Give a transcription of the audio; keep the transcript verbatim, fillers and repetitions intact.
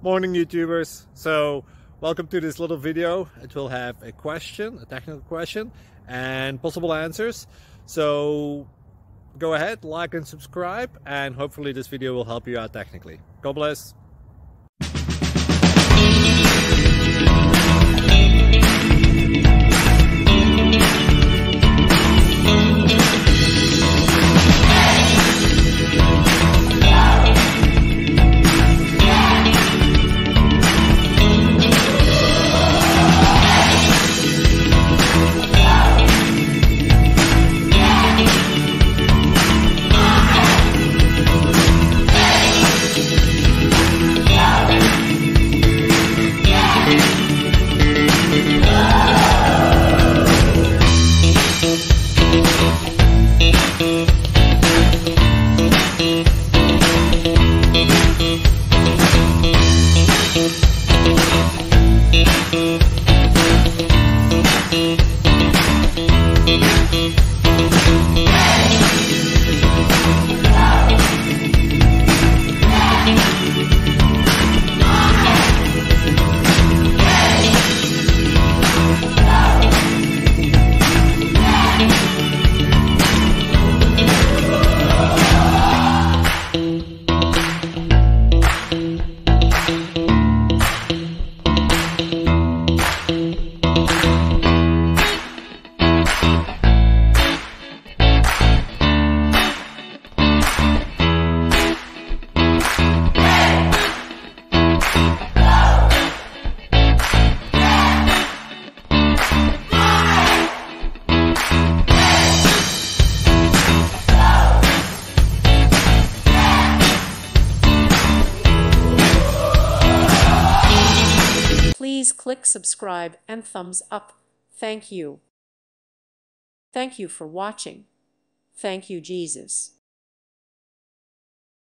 Morning YouTubers. So welcome to this little video. It will have a question, a technical question, and possible answers. So go ahead, like and subscribe, and hopefully this video will help you out technically. God bless. Please click subscribe and thumbs up. Thank you. Thank you for watching. Thank you, Jesus.